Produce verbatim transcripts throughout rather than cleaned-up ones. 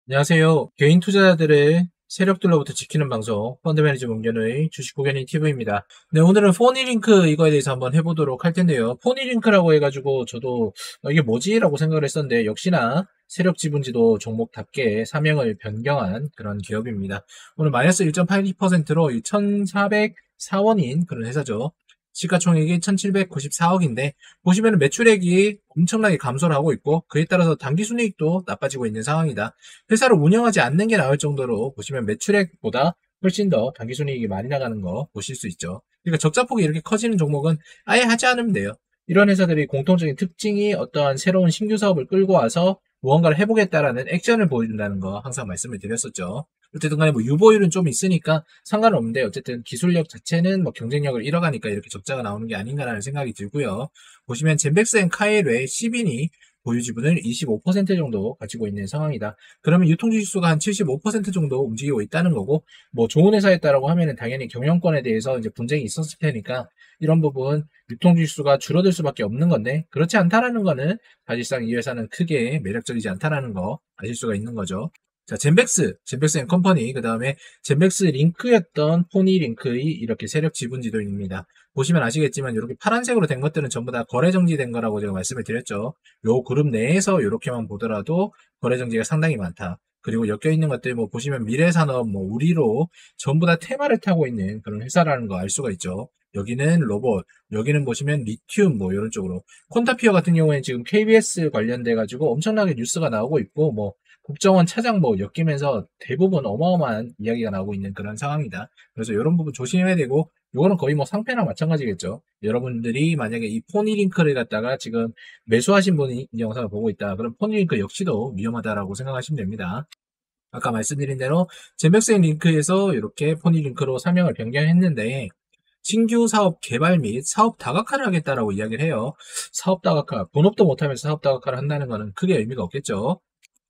안녕하세요. 개인 투자자들의 세력들로부터 지키는 방송 펀드 매니저 문견의 주식 고객님 티비입니다. 네, 오늘은 포니링크 이거에 대해서 한번 해보도록 할 텐데요. 포니링크라고 해가지고 저도 어, 이게 뭐지라고 생각을 했었는데 역시나 세력 지분지도 종목답게 사명을 변경한 그런 기업입니다. 오늘 마이너스 일 점 팔이 퍼센트로 천사백사 원인 그런 회사죠. 시가총액이 천칠백구십사억인데 보시면 매출액이 엄청나게 감소를 하고 있고 그에 따라서 당기순이익도 나빠지고 있는 상황이다. 회사를 운영하지 않는 게 나을 정도로 보시면 매출액보다 훨씬 더 당기순이익이 많이 나가는 거 보실 수 있죠. 그러니까 적자폭이 이렇게 커지는 종목은 아예 하지 않으면 돼요. 이런 회사들이 공통적인 특징이 어떠한 새로운 신규 사업을 끌고 와서 무언가를 해보겠다라는 액션을 보여준다는 거 항상 말씀을 드렸었죠. 어쨌든 간에 뭐 유보율은 좀 있으니까 상관없는데 어쨌든 기술력 자체는 뭐 경쟁력을 잃어가니까 이렇게 적자가 나오는 게 아닌가라는 생각이 들고요. 보시면 젠백스 앤 카이엘의 시빈이 보유 지분을 이십오 퍼센트 정도 가지고 있는 상황이다. 그러면 유통주식수가 한 칠십오 퍼센트 정도 움직이고 있다는 거고, 뭐 좋은 회사였다라고 하면은 당연히 경영권에 대해서 이제 분쟁이 있었을 테니까 이런 부분 유통주식수가 줄어들 수밖에 없는 건데 그렇지 않다라는 거는 사실상 이 회사는 크게 매력적이지 않다라는 거 아실 수가 있는 거죠. 자, 젠백스, 젠백스 앤 컴퍼니, 그 다음에 젠백스 링크였던 포니링크의 이렇게 세력 지분 지도입니다. 보시면 아시겠지만 이렇게 파란색으로 된 것들은 전부 다 거래 정지된 거라고 제가 말씀을 드렸죠. 요 그룹 내에서 이렇게만 보더라도 거래 정지가 상당히 많다. 그리고 엮여 있는 것들 뭐 보시면 미래산업, 뭐 우리로 전부 다 테마를 타고 있는 그런 회사라는 거 알 수가 있죠. 여기는 로봇, 여기는 보시면 리튬 뭐 이런 쪽으로. 콘타피어 같은 경우에는 지금 케이비에스 관련돼 가지고 엄청나게 뉴스가 나오고 있고 뭐 국정원 차장 뭐 엮이면서 대부분 어마어마한 이야기가 나오고 있는 그런 상황이다. 그래서 이런 부분 조심해야 되고 이거는 거의 뭐 상패나 마찬가지겠죠. 여러분들이 만약에 이 포니링크를 갖다가 지금 매수하신 분이 이 영상을 보고 있다. 그럼 포니링크 역시도 위험하다라고 생각하시면 됩니다. 아까 말씀드린 대로 젠백스앤 링크에서 이렇게 포니링크로 사명을 변경했는데 신규 사업 개발 및 사업 다각화를 하겠다라고 이야기를 해요. 사업 다각화, 본업도 못하면서 사업 다각화를 한다는 것은 크게 의미가 없겠죠.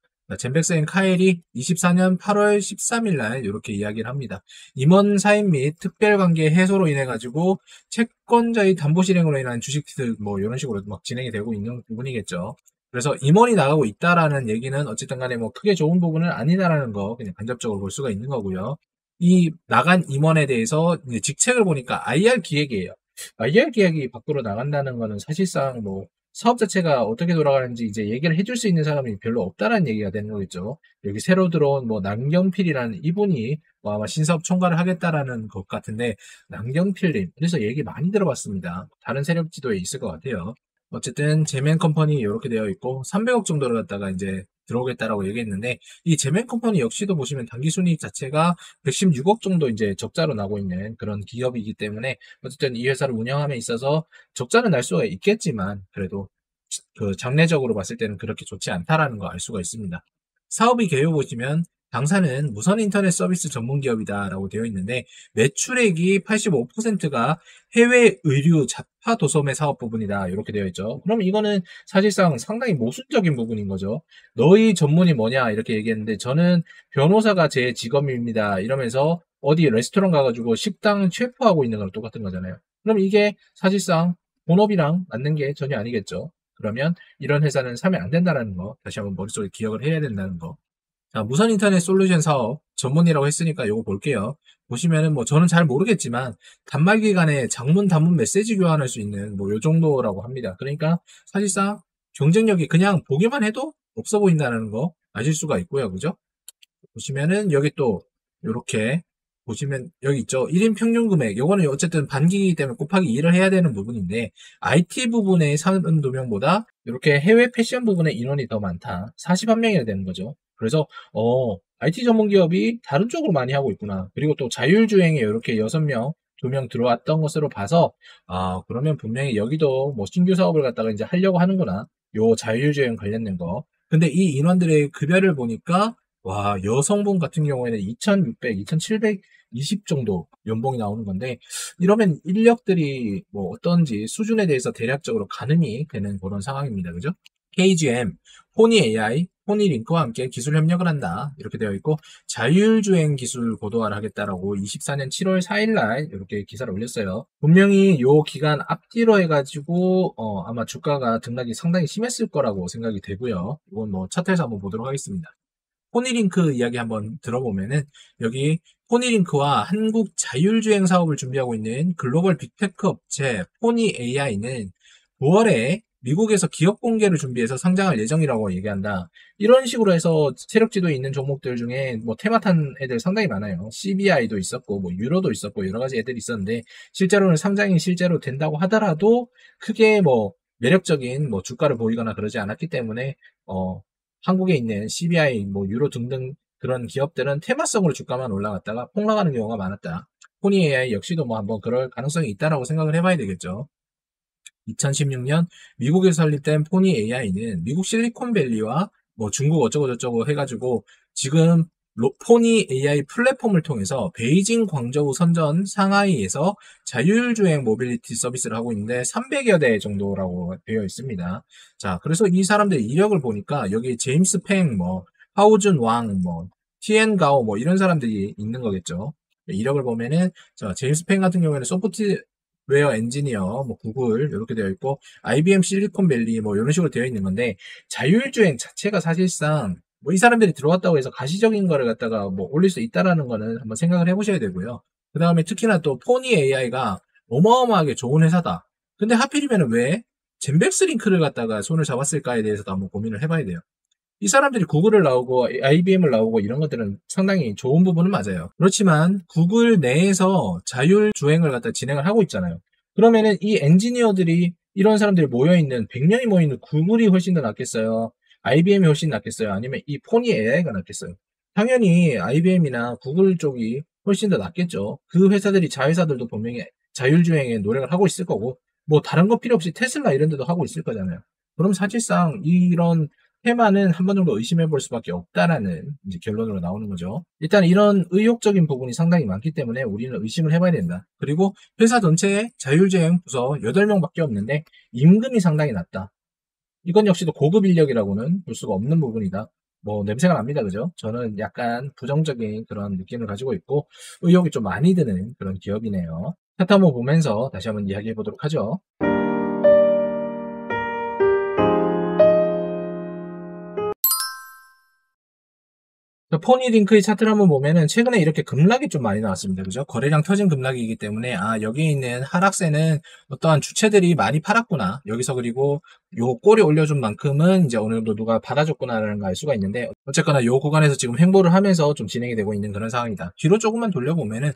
젠백스 앤 카일이 이십사 년 팔월 십삼일 날 이렇게 이야기를 합니다. 임원 사임 및 특별관계 해소로 인해 가지고 채권자의 담보 실행으로 인한 주식들 뭐 이런 식으로 막 진행이 되고 있는 부분이겠죠. 그래서 임원이 나가고 있다라는 얘기는 어쨌든 간에 뭐 크게 좋은 부분은 아니다라는 거 그냥 간접적으로 볼 수가 있는 거고요. 이 나간 임원에 대해서 이제 직책을 보니까 아이알 기획이에요. 아이알 기획이 밖으로 나간다는 거는 사실상 뭐 사업 자체가 어떻게 돌아가는지 이제 얘기를 해줄 수 있는 사람이 별로 없다라는 얘기가 되는 거겠죠. 여기 새로 들어온 뭐 남경필이라는 이분이 뭐 아마 신사업 총괄을 하겠다라는 것 같은데 남경필님 그래서 얘기 많이 들어봤습니다. 다른 세력 지도에 있을 것 같아요. 어쨌든 제맨 컴퍼니 이렇게 되어 있고 삼백억 정도를 갖다가 이제 들어오겠다라고 얘기했는데 이 제맨 컴퍼니 역시도 보시면 당기 순이익 자체가 백십육억 정도 이제 적자로 나고 있는 그런 기업이기 때문에 어쨌든 이 회사를 운영함에 있어서 적자는 날 수가 있겠지만 그래도 그 장래적으로 봤을 때는 그렇게 좋지 않다라는 거 알 수가 있습니다. 사업의 개요 보시면 당사는 무선 인터넷 서비스 전문 기업이다라고 되어 있는데 매출액이 팔십오 퍼센트가 해외 의류 자파 도소매 사업 부분이다 이렇게 되어 있죠. 그럼 이거는 사실상 상당히 모순적인 부분인 거죠. 너희 전문이 뭐냐 이렇게 얘기했는데 저는 변호사가 제 직업입니다 이러면서 어디 레스토랑 가가지고 식당 셰프하고 있는 거랑 똑같은 거잖아요. 그럼 이게 사실상 본업이랑 맞는 게 전혀 아니겠죠. 그러면 이런 회사는 사면 안 된다는 거 다시 한번 머릿속에 기억을 해야 된다는 거. 자, 무선 인터넷 솔루션 사업 전문이라고 했으니까 이거 볼게요. 보시면은 뭐 저는 잘 모르겠지만 단말기 간에 장문 단문 메시지 교환할 수 있는 뭐 요 정도라고 합니다. 그러니까 사실상 경쟁력이 그냥 보기만 해도 없어 보인다는 거 아실 수가 있고요. 그죠? 보시면은 여기 또 요렇게 보시면 여기 있죠. 일 인 평균 금액. 요거는 어쨌든 반기이기 때문에 곱하기 이를 해야 되는 부분인데 아이티 부분의 사람도 명보다 이렇게 해외 패션 부분의 인원이 더 많다. 사십일 명이나 되는 거죠. 그래서 어 아이티 전문 기업이 다른 쪽으로 많이 하고 있구나. 그리고 또 자율주행에 이렇게 여섯 명, 두 명 들어왔던 것으로 봐서 아 그러면 분명히 여기도 뭐 신규 사업을 갖다가 이제 하려고 하는구나. 요 자율주행 관련된 거. 근데 이 인원들의 급여를 보니까 와, 여성분 같은 경우에는 이천육백, 이천칠백이십 정도 연봉이 나오는 건데, 이러면 인력들이 뭐 어떤지 수준에 대해서 대략적으로 가늠이 되는 그런 상황입니다. 그죠? 케이지엠, 포니 에이아이, 포니링크와 함께 기술 협력을 한다. 이렇게 되어 있고, 자율주행 기술 고도화를 하겠다라고 이십사 년 칠월 사일 날 이렇게 기사를 올렸어요. 분명히 요 기간 앞뒤로 해가지고, 어, 아마 주가가 등락이 상당히 심했을 거라고 생각이 되고요. 이건 뭐 차트에서 한번 보도록 하겠습니다. 포니링크 이야기 한번 들어보면은 여기 포니링크와 한국 자율주행 사업을 준비하고 있는 글로벌 빅테크 업체 포니에이아이는 구월에 미국에서 기업 공개를 준비해서 상장할 예정이라고 얘기한다. 이런 식으로 해서 세력지도에 있는 종목들 중에 뭐 테마 탄 애들 상당히 많아요. 씨비아이도 있었고 뭐 유로도 있었고 여러 가지 애들이 있었는데 실제로는 상장이 실제로 된다고 하더라도 크게 뭐 매력적인 뭐 주가를 보이거나 그러지 않았기 때문에 어 한국에 있는 씨비아이 뭐 유로 등등 그런 기업들은 테마성으로 주가만 올라갔다가 폭락하는 경우가 많았다. 포니에이아이 역시도 뭐 한번 그럴 가능성이 있다라고 생각을 해봐야 되겠죠. 이천십육 년 미국에서 설립된 포니에이아이는 미국 실리콘밸리와 뭐 중국 어쩌고저쩌고 해가지고 지금 포니에이아이 플랫폼을 통해서 베이징, 광저우, 선전, 상하이에서 자율주행 모빌리티 서비스를 하고 있는데 삼백여 대 정도라고 되어 있습니다. 자, 그래서 이 사람들의 이력을 보니까 여기 제임스 팽, 뭐 하우준 왕, 뭐 티엔 가오 뭐 이런 사람들이 있는 거겠죠. 이력을 보면은 자, 제임스 팽 같은 경우에는 소프트 웨어 엔지니어, 뭐 구글 이렇게 되어 있고 아이비엠 실리콘밸리 뭐 이런 식으로 되어 있는 건데 자율주행 자체가 사실상 뭐 이 사람들이 들어왔다고 해서 가시적인 거를 갖다가 뭐 올릴 수 있다라는 거는 한번 생각을 해보셔야 되고요. 그 다음에 특히나 또 포니 에이아이가 어마어마하게 좋은 회사다. 근데 하필이면 왜 젠백스 링크를 갖다가 손을 잡았을까에 대해서도 한번 고민을 해봐야 돼요. 이 사람들이 구글을 나오고 아이비엠을 나오고 이런 것들은 상당히 좋은 부분은 맞아요. 그렇지만 구글 내에서 자율주행을 갖다 진행을 하고 있잖아요. 그러면은 이 엔지니어들이 이런 사람들이 모여있는 백 명이 모여있는 구글이 훨씬 더 낫겠어요? 아이비엠이 훨씬 낫겠어요? 아니면 이 포니 에이아이가 낫겠어요? 당연히 아이비엠이나 구글 쪽이 훨씬 더 낫겠죠. 그 회사들이 자회사들도 분명히 자율주행에 노력을 하고 있을 거고 뭐 다른 거 필요 없이 테슬라 이런 데도 하고 있을 거잖아요. 그럼 사실상 이런 테마는 한 번 정도 의심해 볼 수밖에 없다라는 이제 결론으로 나오는 거죠. 일단 이런 의욕적인 부분이 상당히 많기 때문에 우리는 의심을 해봐야 된다. 그리고 회사 전체에 자율주행 부서 여덟 명밖에 없는데 임금이 상당히 낮다. 이건 역시도 고급 인력이라고는 볼 수가 없는 부분이다. 뭐 냄새가 납니다. 그죠? 저는 약간 부정적인 그런 느낌을 가지고 있고 의욕이 좀 많이 드는 그런 기업이네요. 차트 한번 보면서 다시 한번 이야기해 보도록 하죠. 포니링크의 차트를 한번 보면은 최근에 이렇게 급락이 좀 많이 나왔습니다. 그죠? 거래량 터진 급락이기 때문에 아 여기 있는 하락세는 어떠한 주체들이 많이 팔았구나. 여기서 그리고 요 꼬리 올려준 만큼은 이제 어느 정도 누가 받아줬구나라는 걸 알 수가 있는데 어쨌거나 요 구간에서 지금 횡보를 하면서 좀 진행이 되고 있는 그런 상황이다. 뒤로 조금만 돌려보면은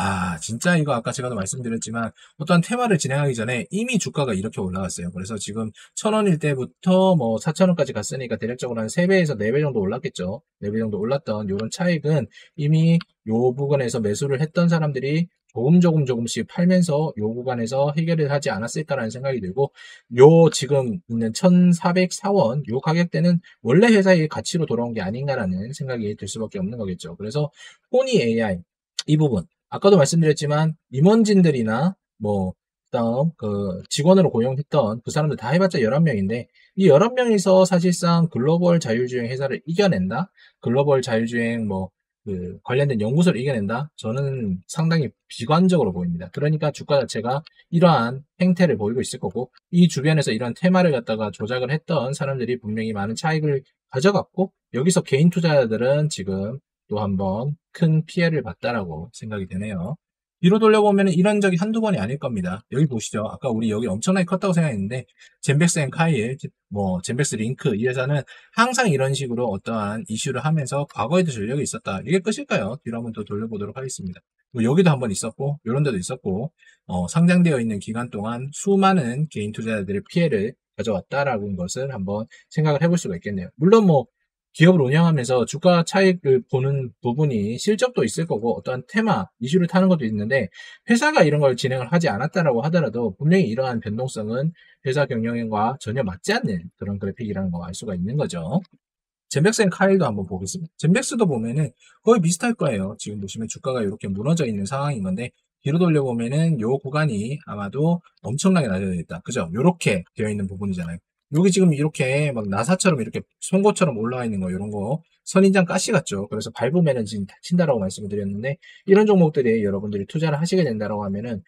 와 진짜 이거 아까 제가 말씀드렸지만 어떠한 테마를 진행하기 전에 이미 주가가 이렇게 올라갔어요. 그래서 지금 천 원일 때부터 뭐 사천 원까지 갔으니까 대략적으로 한 세 배에서 네 배 정도 올랐겠죠. 네 배 정도 올랐던 이런 차익은 이미 요 부분에서 매수를 했던 사람들이 조금 조금 조금씩 팔면서 요 구간에서 해결을 하지 않았을까라는 생각이 들고 요 지금 있는 천사백사 원 요 가격대는 원래 회사의 가치로 돌아온 게 아닌가라는 생각이 들 수밖에 없는 거겠죠. 그래서 포니 에이아이 이 부분 아까도 말씀드렸지만 임원진들이나 뭐 그다음 그 직원으로 고용했던 그 사람들 다 해봤자 열한 명인데 이 열한 명에서 사실상 글로벌 자율주행 회사를 이겨낸다? 글로벌 자율주행 뭐 그 관련된 연구소를 이겨낸다? 저는 상당히 비관적으로 보입니다. 그러니까 주가 자체가 이러한 행태를 보이고 있을 거고 이 주변에서 이러한 테마를 갖다가 조작을 했던 사람들이 분명히 많은 차익을 가져갔고 여기서 개인 투자자들은 지금 또 한번 큰 피해를 봤다라고 생각이 되네요. 뒤로 돌려보면 이런 적이 한두 번이 아닐 겁니다. 여기 보시죠. 아까 우리 여기 엄청나게 컸다고 생각했는데 젠백스 앤 카일, 뭐 젠백스 링크 이 회사는 항상 이런 식으로 어떠한 이슈를 하면서 과거에도 전력이 있었다. 이게 끝일까요? 뒤로 한번 더 돌려보도록 하겠습니다. 뭐 여기도 한번 있었고 이런 데도 있었고 어, 상장되어 있는 기간 동안 수많은 개인 투자자들의 피해를 가져왔다라는 것을 한번 생각을 해볼 수가 있겠네요. 물론 뭐 기업을 운영하면서 주가 차익을 보는 부분이 실적도 있을 거고 어떠한 테마, 이슈를 타는 것도 있는데 회사가 이런 걸 진행을 하지 않았다라고 하더라도 분명히 이러한 변동성은 회사 경영과 전혀 맞지 않는 그런 그래픽이라는 거 알 수가 있는 거죠. 젠백스 앤 카일도 한번 보겠습니다. 젠백스도 보면은 거의 비슷할 거예요. 지금 보시면 주가가 이렇게 무너져 있는 상황인 건데 뒤로 돌려보면은 요 구간이 아마도 엄청나게 낮아져 있다. 그죠? 요렇게 되어 있는 부분이잖아요. 여기 지금 이렇게 막 나사처럼 이렇게 송곳처럼 올라와 있는 거 이런 거 선인장 가시 같죠. 그래서 밟으면은 지금 다친다라고 말씀을 드렸는데 이런 종목들이 여러분들이 투자를 하시게 된다라고 하면은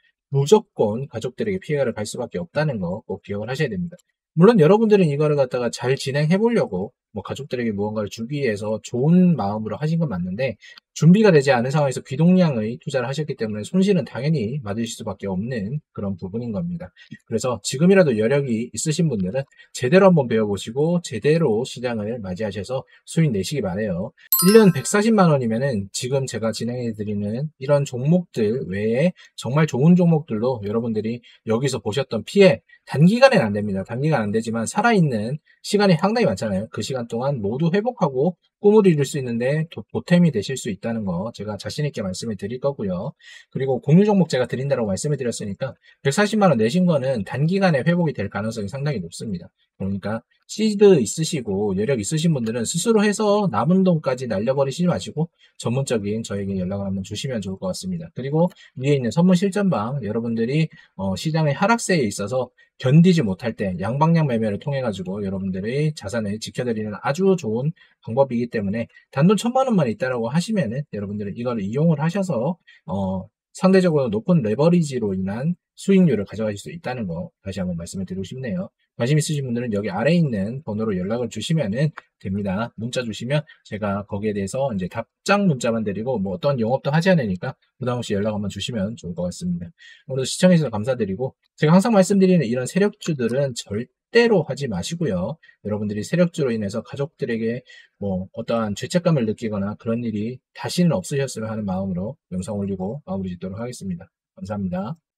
무조건 가족들에게 피해를 갈 수밖에 없다는 거 꼭 기억을 하셔야 됩니다. 물론 여러분들은 이거를 갖다가 잘 진행해 보려고 뭐 가족들에게 무언가를 주기 위해서 좋은 마음으로 하신 건 맞는데 준비가 되지 않은 상황에서 비동량의 투자를 하셨기 때문에 손실은 당연히 맞으실 수밖에 없는 그런 부분인 겁니다. 그래서 지금이라도 여력이 있으신 분들은 제대로 한번 배워보시고 제대로 시장을 맞이하셔서 수익 내시기 바래요. 일 년 백사십만 원이면은 지금 제가 진행해드리는 이런 종목들 외에 정말 좋은 종목들도 여러분들이 여기서 보셨던 피해 단기간엔 안 됩니다. 단기간 안 되지만 살아있는 시간이 상당히 많잖아요. 그 시간 동안 모두 회복하고 꿈을 이룰 수 있는데 도- 보탬이 되실 수 있다는 거 제가 자신있게 말씀을 드릴 거고요. 그리고 공유 종목 제가 드린다고 말씀을 드렸으니까 백사십만 원 내신 거는 단기간에 회복이 될 가능성이 상당히 높습니다. 그러니까 시드 있으시고 여력 있으신 분들은 스스로 해서 남은 돈까지 날려버리시지 마시고 전문적인 저에게 연락을 한번 주시면 좋을 것 같습니다. 그리고 위에 있는 선물 실전방 여러분들이 어, 시장의 하락세에 있어서 견디지 못할 때 양방향 매매를 통해 가지고 여러분들의 자산을 지켜드리는 아주 좋은 방법이기 때문에 단돈 천만 원만 있다라고 하시면은 여러분들은 이걸 이용을 하셔서 어, 상대적으로 높은 레버리지로 인한 수익률을 가져가실 수 있다는 거 다시 한번 말씀을 드리고 싶네요. 관심 있으신 분들은 여기 아래에 있는 번호로 연락을 주시면 됩니다. 문자 주시면 제가 거기에 대해서 이제 답장 문자만 드리고 뭐 어떤 영업도 하지 않으니까 부담 없이 연락 한번 주시면 좋을 것 같습니다. 오늘 시청해주셔서 감사드리고 제가 항상 말씀드리는 이런 세력주들은 절대로 하지 마시고요. 여러분들이 세력주로 인해서 가족들에게 뭐 어떠한 죄책감을 느끼거나 그런 일이 다시는 없으셨으면 하는 마음으로 영상 올리고 마무리 짓도록 하겠습니다. 감사합니다.